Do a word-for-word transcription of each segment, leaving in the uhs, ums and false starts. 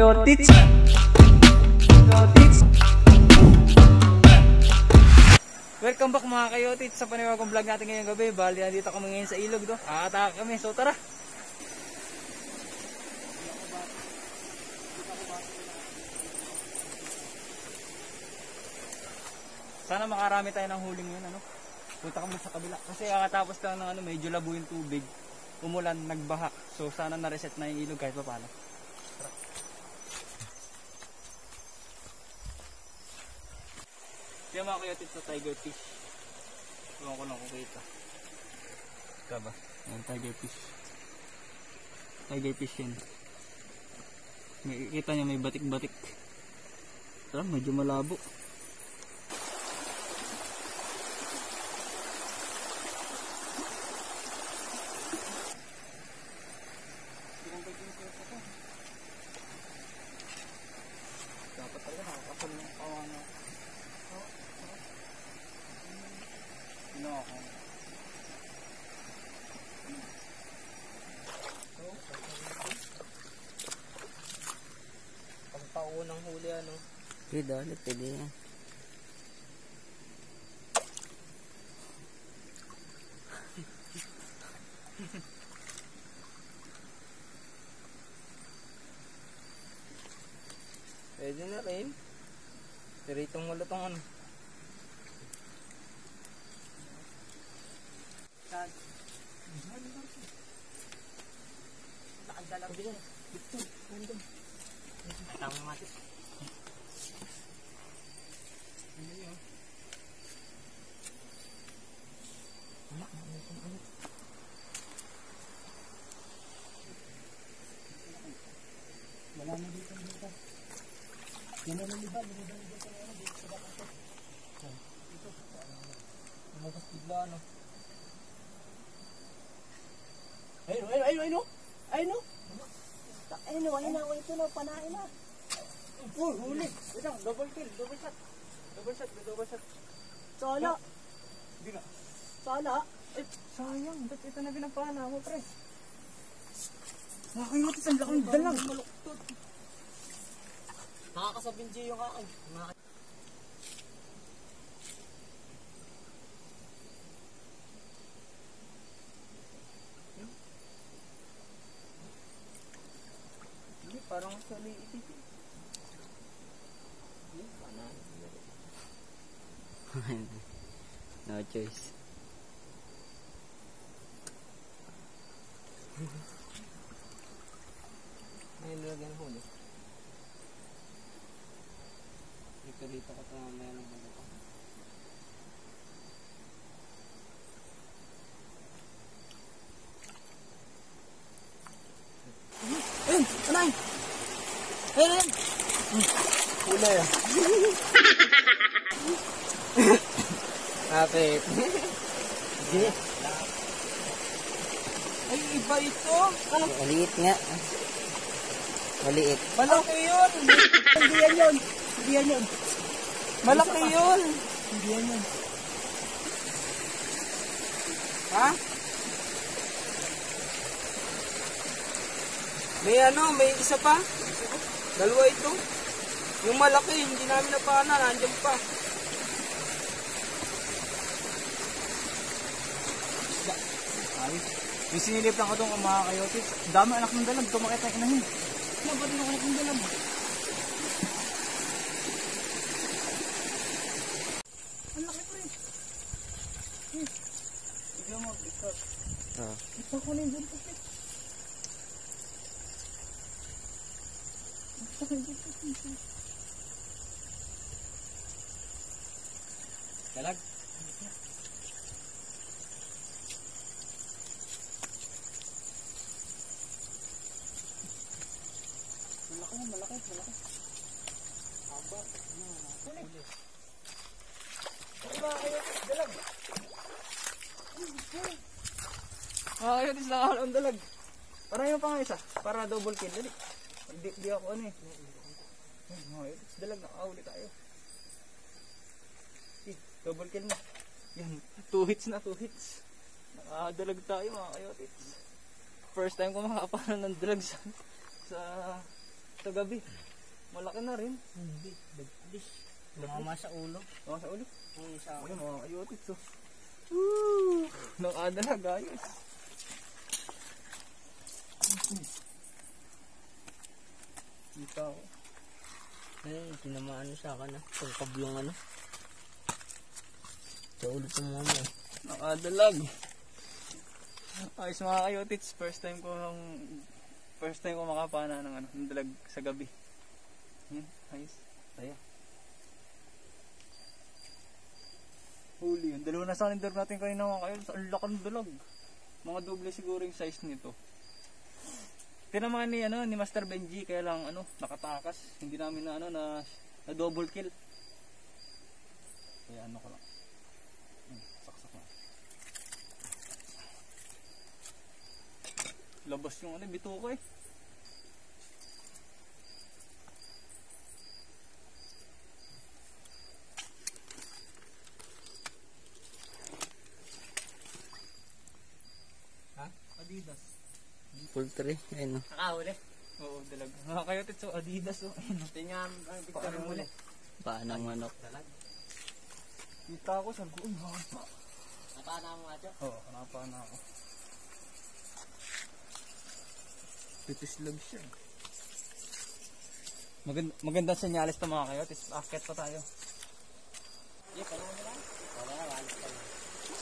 kayotits. Kayotits. Welcome back mga kayotits sa panibagong vlog natin ngayong gabi. Bali, nandito kami ngayon sa ilog do. Aatake kami. So tara. Sana makarami tayo ng huling yun, ano. Punta kami sa kabila. Kasi kakatapos lang ng ano, medyo labo yung tubig. Umulan, nagbaha. So sana na-reset na yung ilog kahit pa paano. Kaya mga kayotits na tiger fish. Tuwan ko lang kung kita. Ika ba? Ayan, tiger fish. Tiger fish yun. May, kita nyo may batik-batik. Ito, medyo malabo. Dapat talaga nakakasal ng kawana. Ano ako? Pagpaunang huli ano? Pwede ulit, pwede yan. Pwede na rin. Tiritong wala tong ano. Nakagdala ko dito. Dito. Nandun. Tama mati. Ano yun? Wala. Ano? Wala na dito dito. Yan na nalibag. Nalibag dito sa ano. Dito sa bakato. Dito. Lumakas bigla ano. Ayun, ayun, ayun, ayun, ayun, ayun, ayun, ayun, ito na, panain na. Oh, huli. Ito, double kill, double shot. Double shot, double shot. Sala. Hindi na. Sala? Eh, sayang. Ba't ito na binapana mo, pre? Nakakayutis, ang lakang dalang. Maluktot. Nakakasabing G yung akin. Parang sa liit ito. No choice. May nilagyan huli. Dito dito ko ito mamaya ng huli ko. Ayun! Anay! Ayun! Ayun! Huli ah. Kapit. Ay, iba ito. Ah. Maliit nga. Maliit. Malaki yun. Hindi yan yun. Hindi yan yun. Malaki yun. Hindi yan yun. Ha? May ano, may isa pa. Dalawa ito. Yung malaki, hindi namin napana. Nandiyan pa. Ay, yung sinilip lang ko itong mga kayotits. Dami anak ng dalag. Tumakit na inahin. Ano ba din ako anak ng dalag? Ang laki pa rin. Hmm. Sige mo, bitot. Oh. Ito ko na yung dyan. Ito ko yung dyan. Dalag? Malaki, malaki, malaki. Haba. Kulit. Diba, ayun, dalag. Ah, ayun, is lang ang dalag. Para yung pang isa, para double kill. Dali. Di, di ako ano eh. Ayun, is dalag, nakahuli tayo. Eh, double kill mo. Yan, two hits na, two hits. Nakadalag tayo mga kayotits. First time ko makapano ng drugs sa Sa gabi. Malaki na rin. Hindi, dagpis. Lumama sa ulo. Mga sa ulo. Ang isa Ayun, mga kayotis to. Woo! Nakadala, guys. Kita ko. Ay, tinamaan sa akin ah. Pagkab yung ano. Sa ulo tumama eh. Nakadalag. Ayos mga kayotits. First time ko first time ko makapana ng ano, ng dalag sa gabi. Yan, ayos. Saya. Huli yun. Dalawa na sa kalendar natin kanina mga kayo. Ang laki ng dalag. Mga doble siguro yung size nito. Tinamaan ni ano ni Master Benji kaya lang ano nakatakas. Hindi namin na ano na, na double kill. Kaya ano ko lang. Hmm, saksak na. Labas yung ano bituko eh. Ha? Adidas. Poultry, ayun o. Nakahuli? Oo, dalag. Mga kayotit, so Adidas o. Ayun. Tingnan ang picture mo ulit. Paan ng manok. Dalag. Kita ko sa guon. Napana mo nga siya? Oo, napana ako. Titislag siya. Maganda, maganda senyales to mga kayotit. Akit pa tayo. Hindi, pala mo lang. Wala na, walis pa lang.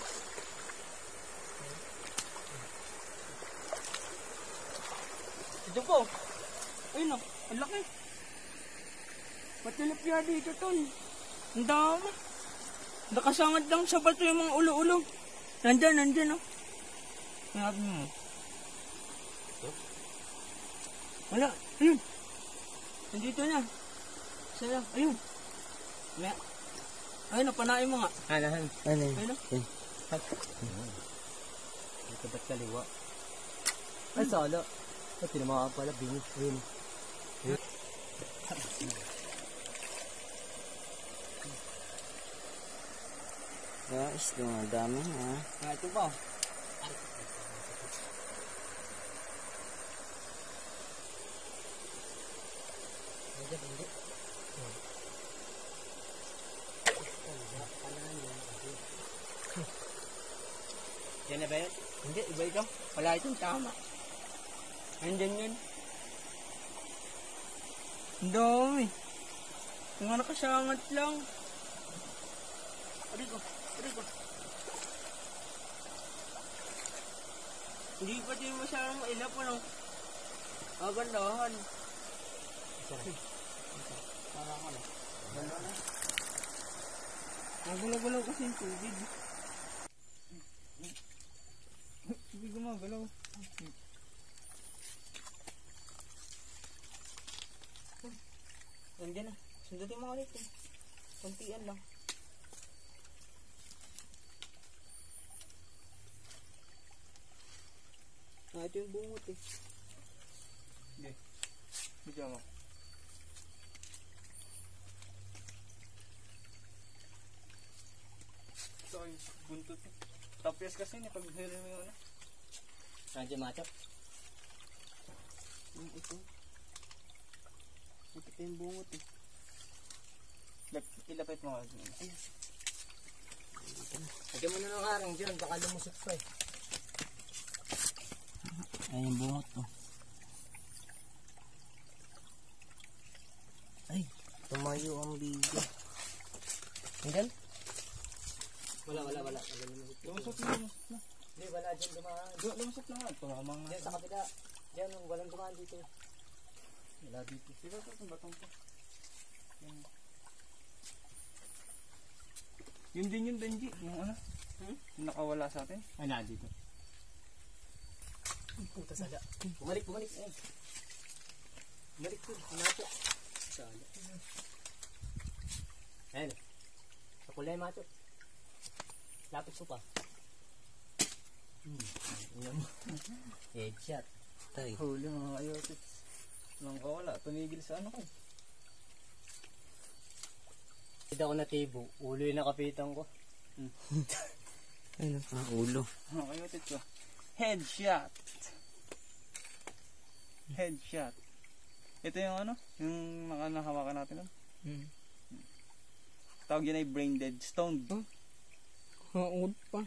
Ito po. Ayun o. Ang laki. Patilapya dito tol. Ang dami. Nakasangad lang sa bato yung mga ulo-ulo. Nandyan, nandyan o. Hanapin mo. Wala. Ayun. Nandito na. Saya. Ayun. Wala. Ayun o, panain mo nga. Anahan. Ano yun? Ayun o. Ito ba't kaliwa? Ay, sala. Ay, tinamakaan pala. Bingit. Ayun. Guys, dumadami ha. Ah, ito pa. Yan na ba yun? Hindi, iba ito. Wala itong tama. Nandyan yun. Ang dami. Yung mga nakasangat lang. Arigo, arigo. Hindi pa din masyadong mailap ano. Magandahan. Para ka na. Ganda na. Nagulaw-gulaw kasi yung tubig. Hindi gumagalaw. Nandiyan na. Sundutin mo ulit eh. Kuntian lang. Ah, ito yung bungot eh. Hindi. Hindi mo. Ito ay buntot. Tapos kasi niya pag hirin mo yun. Nandiyan matap. Hmm, ito. Ito yung bungot eh. Ilapit mo. Ayan. Lagyan mo na ng harang dyan, baka lumusot pa eh. Ay, yung bungot to. Ay, tumayo ang bigo. Hanggang? Wala, wala, wala. Lumusot na. Hindi, wala dyan dumaan. Lumusot na nga. Tumamang Dyan sa kapila. Dyan, walang dumaan dito. Wala dito. Sige ko itong batong ko. Yan. Yun din yung Benji. Yung ano? Hmm? Yung nakawala sa atin. Ay, na dito. Puta sada. Bumalik, bumalik. Ay. Bumalik po. Hanapo. Sada. Ayun. Sa kulay macho. Lapit ko pa. Hmm. Iyan mo. Headshot. Tay. Huli mga kayotis. Nang kawala. Tumigil sa ano ko. Hindi ako natibo. Ulo yung nakapitan ko. Hmm. Ayun. Ah, ulo. Mga kayotis ko. Headshot. Headshot. Ito yung ano, yung nakanahawakan natin. Ano? Hmm. Tawag yun ay brain dead stone. Huh? Haod pa.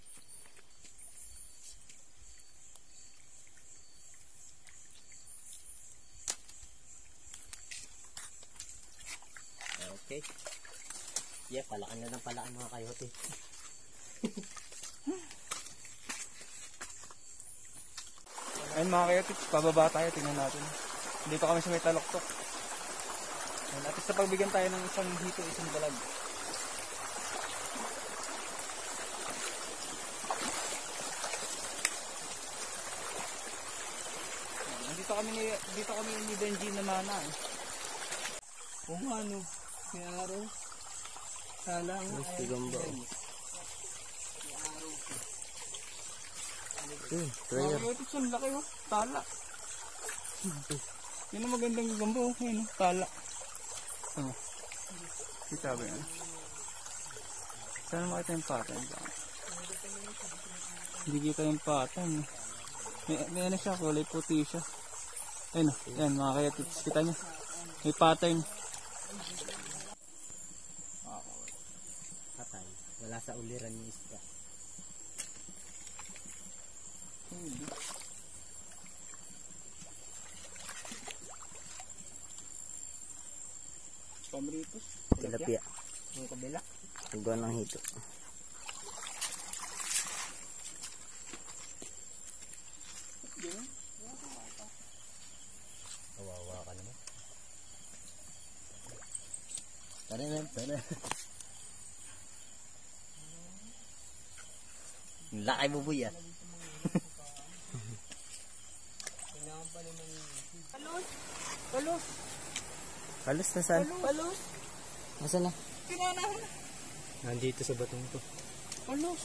Okay. Yeah, palaan na lang palaan mga kayote. Ayun mga kayotits, pababa tayo, tingnan natin. Dito kami sa may taloktok. Ayun, at least na pagbigyan tayo ng isang hito, isang balag. Ayun, Dito kami ni dito kami ni Benji na mana eh. Kung ano, may araw. Sala nga. Mas tigamba. Hmm, Mga kayotits, ang laki oh, tala. Yun ang magandang gambo, okay no, tala. Oh. Kita ba yan? Sana makita yung pattern ba? Hindi kita yung pattern. May, may ano siya, kulay puti siya. Ayun oh, yan mga kayotits, kita nyo. May pattern. patay. Wala sa uliran yung isda. Pamritos. Tilapia. Yung kabila. Tugaw ng hito. Kawawa ka naman. Tara na, tara. Laki bubuy ah. Palos! Palos! Palos na saan? Palos! Nasaan na? Pinanahan na. Nandito sa batong to. Palos!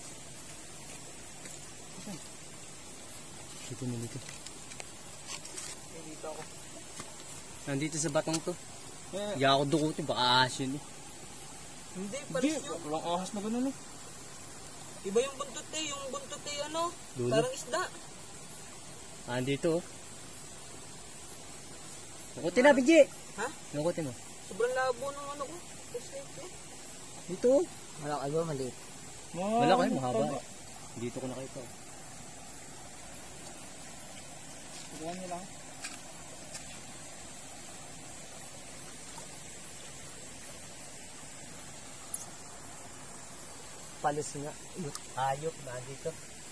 Dito na dito. Dito ako. Nandito sa batong to. Eh, Hindi ako dukutin, baka ahas yun eh. Hindi, Hindi, palos yun. walang ahas na ganun eh. Iba yung buntot eh, yung buntot eh ano, Dulo. parang isda. Nandito oh. Nukutin na, Benji! Ha? Nukutin mo. Sobrang labo ng ano ko. Kasi, eh. Dito oh. Malaki ba? Maliit. Malaki, mahaba. Dito ko nakita. Turuan niyo lang. Palos nga. Hayop, nandito.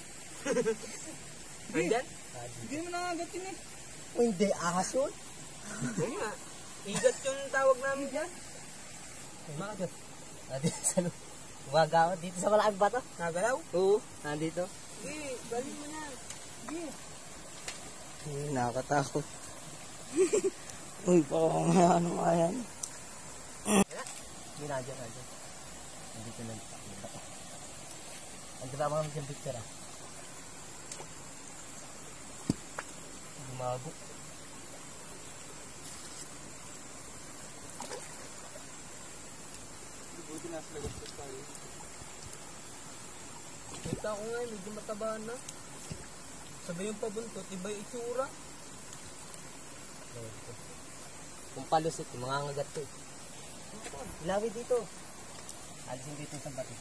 Nandyan? Hindi mo nakagatin eh. Oh, hindi, ahas yun. Oo nga. Igat yung tawag namin dyan. Bakit? Nandito sa loob. Gumagawa dito sa malaking bato. Nagalaw? Oo, nandito. Eh, galing mo na. Sige. Eh, nakakatakot. Uy, baka nga ano nga yan. Hindi, nandiyan, nandiyan. Nandito na yung bato. Ang diba mga mga picture ah. Gumago. Buti nasa lagas tayo. Kita ko nga, medyo mataba na. Sabay yung pabuntot, iba yung itsura. Kung palos ito, mga ngagat to. Ilawi dito. Alisin dito sa bato.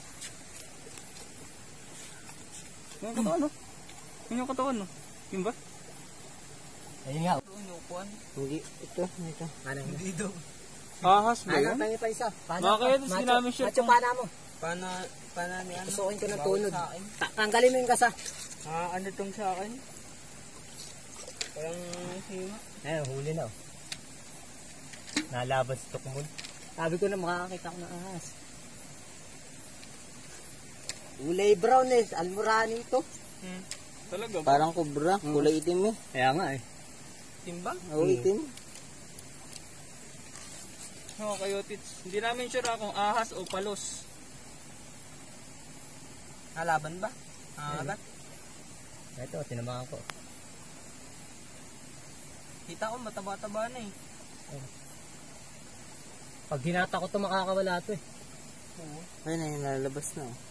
Yung katawan no? Yung katawan no? Yung ba? Ayun nga. Inukuan. Hindi, ito, ito. Ano yun? Hindi daw. Ahas ba Ano, yun? tayo pa isa. Mga kaya, tapos ginamit siya Macho, pang- pana mo. Pana, pana ni ano? Tusukin ko ng Bawal tunod. sa akin. Ta- Tanggalin mo yung kasa. Ah, ano tong sa akin? Parang sima. Eh, huli na oh. Nalabas sa tukmod. Sabi ko na makakakita ko ng ahas. Kulay brown eh. Almurani ito. Hmm. Talaga ba? Parang kubra. Kulay itim eh. Kaya nga eh. Timba? Oo, itim. Mga kayotits. Hindi namin sure kung ahas o palos. Halaban ba? Ah, Ayun. agat. Ito, tinamahan ko. Kita ko mataba-taba na eh. Pag hinata ko ito, makakawala ito eh. Oo. Ayun na, yung lalabas na oh.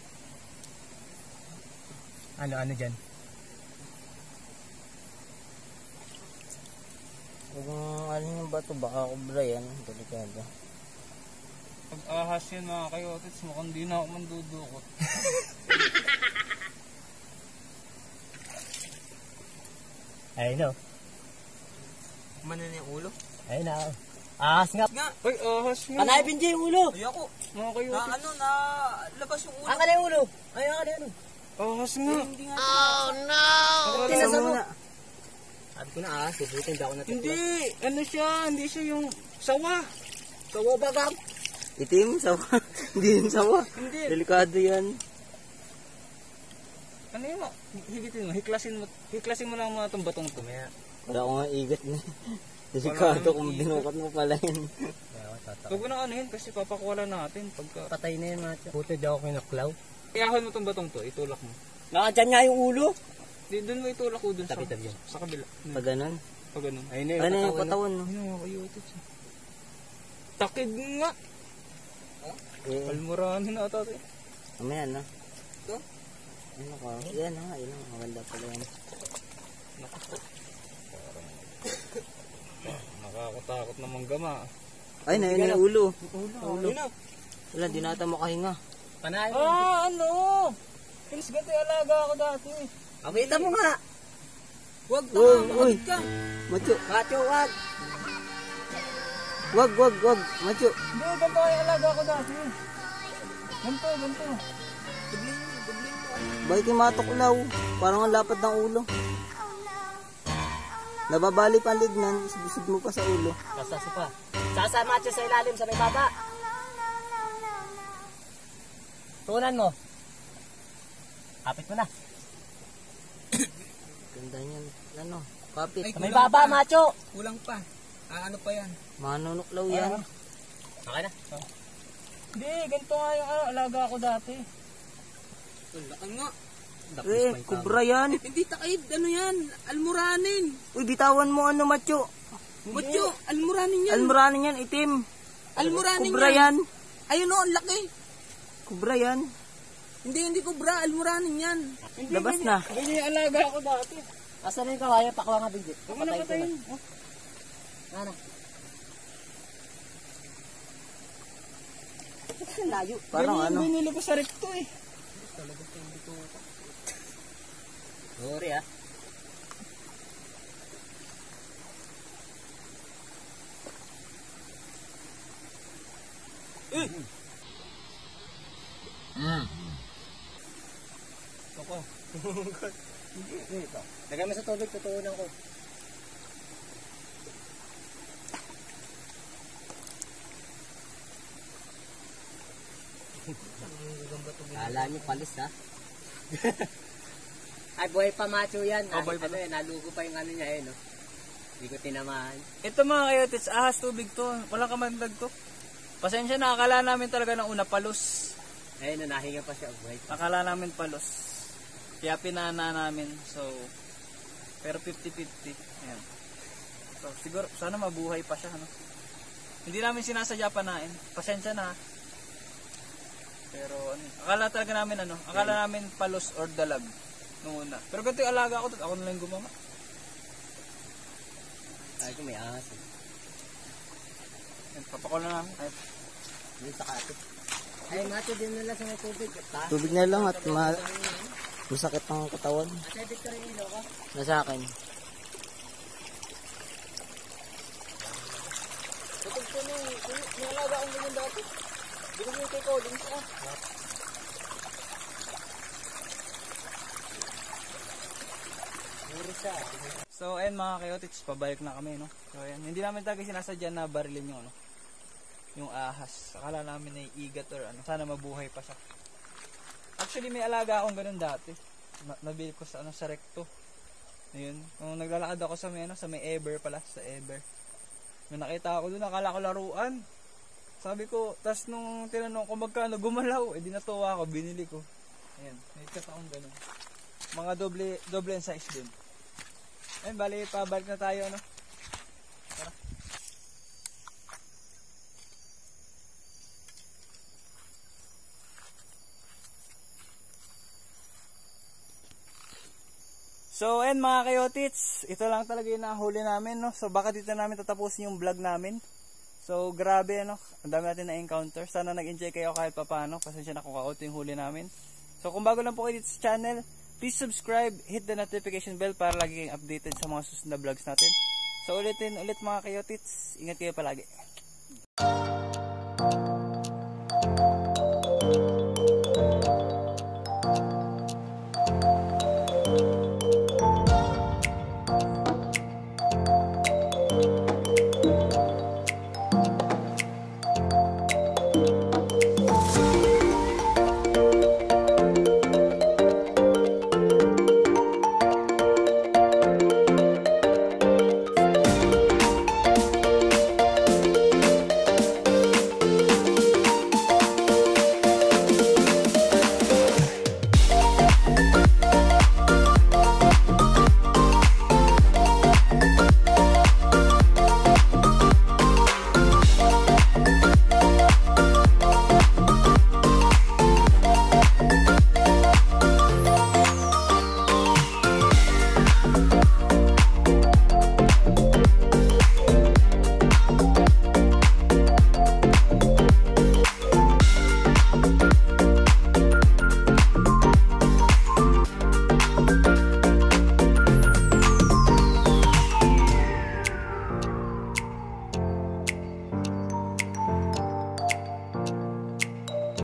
Ano, ano dyan? Huwag mong ano yung bato, baka kubra yan. Delikado. Pag ahas yun mga kayotis, mukhang di na ako mandudukot. Ayun no. Kumanan na yung ulo? Ayun na. Ahas nga. Nga! Ay, ahas nga! Panay, Benji, yung ulo! Ay ako! Mga kayotis. Na ano, na labas yung ulo. Ang ka na yung ulo! Ayun, ang ka na yung ulo! Ahas nga! Hindi nga. Oh no! Tinasa mo na. Sabi ko na ahas, eh. Buti hindi ako natikla. Hindi! Ano siya? Hindi siya yung sawa! Sawa bagam! Itim, sawa. Hindi yung sawa. Hindi! Delikado yan. Ano yun mo? Higitin mo, hiklasin mo, hiklasin mo lang muna itong batong to. Kaya, wala ko nga igat na. Delikado kung dinukot mo pala yun. Huwag mo nang anuhin kasi papakuwala natin pagka... Patay na yun, macho. Buti daw ako kinaklaw. Iyahon mo itong batong to, itulak mo. Nakadyan nga yung ulo. Di, doon mo itulak ko doon sa, Tabi-tabi yan. sa kabila. Pag ganun. Pag ganun. Ayun na yung ano patawan, no? Ayun yung kayutot. Takid nga! Eh, Almorahan na ata ito. mamaya na. Ito? Ano ka? Yan na nga, yun ang maganda pala yan. Naku po. Nakakatakot naman gama. Ay, na yun yung ulo. Ulo. Ulo. Wala, di nata makahing Panay. Ah, ano? Kinis ganito yung alaga ako dati. Pakita mo nga. Huwag ka, Uy, makakit uy. ka. Macho. Macho, wag. Wag, wag, wag. Macho. Hindi, ganito yung alaga ako dati. Ganito, ganito. Dublin mo, dublin mo. Bakit yung matuklaw? Parang ang lapad ng ulo. Nababali pa ang lignan, isig mo pa sa ulo. Kasasi pa. Sasa macho sa ilalim sa may baba. Tunan mo. Kapit mo na. Ganda niyan. Ano? Kapit. Sa may baba, macho. Kulang pa. Ah, ano pa yan? Manunuklaw yan. Okay na. Hindi, ganito nga yung ah, alaga ako dati. Laki nga. Eh, kubra yan. Hindi takid, ano yan? Almuranin. Uy, bitawan mo ano, macho. Macho, almuranin yan. Almuranin yan, itim. Almuranin Kubra yan. yan. Ayun o, ang laki. Kubra yan. Hindi, hindi kubra, almuranin yan. Labas na. Hindi yung alaga ako dati. Asan na yung kawaya? Pakuha nga bigit. Huwag mo na patayin. Oh. Ano? Layo. Parang Ganyan ano. yung binili ko sa recto eh. Sorry ah. Eh! Mm. Ako. Lagay mo sa tubig, tutuunan ko. Kala nyo palis ha? Ay, buhay pa macho yan. Oh, buhay pa. Ano, eh, nalugo pa yung ano niya eh, no? Hindi ko tinamaan. Ito mga kayotis, ahas tubig to. Walang kamandag to. Pasensya na, akala namin talaga ng una palos. Ayun, na, nahinga pa siya. Buhay pa. Akala namin palos. Kaya pinana namin. So, pero fifty fifty. Ayan. So, siguro, sana mabuhay pa siya. Ano? Hindi namin sinasadya panain. Pasensya na. Pero, ano, akala talaga namin, ano, akala namin palos or dalag. Nung una. Pero ganito yung alaga ako, ako na lang gumama. Ay, ko may ahas eh. Ayan, papakula namin. Ay, Yung sa kapit. Ay, macho din nila sa may tubig. Ta? Tubig na lang at ma masakit ang katawan. At Victor yung ilaw ko. Nasa akin. Tutog ko na yung, yung alaga akong ganyan dati. Bilang yung kay Collins ah. So ayun mga kayotits, pabalik na kami no. So ayun, hindi namin talaga sinasadya na barilin yung ano, yung ahas. Akala namin ay igat or ano, sana mabuhay pa siya. Actually may alaga akong ganun dati. Na nabili ko sa ano sa recto. Ayun, nung naglalakad ako sa may ano, sa may Ever pala, sa Ever. May nakita ako doon, akala ko laruan. Sabi ko, tas nung tinanong ko magkano, gumalaw, eh di natuwa ako, binili ko. Ayun, may cut akong ganun. Mga doble doble ang size din. Ayun, bali, pabalik na tayo, ano? Tara. So, and mga kayotits, ito lang talaga yung nahuli namin, no? So, baka dito namin tatapusin yung vlog namin. So, grabe, ano? Ang dami natin na-encounter. Sana nag-enjoy kayo kahit papaano. Pasensya na kung kaunti yung huli namin. So, kung bago lang po kayo dito sa channel, please subscribe, hit the notification bell para lagi kayong updated sa mga susunod na vlogs natin. So, ulitin ulit mga kayotits. Ingat kayo palagi.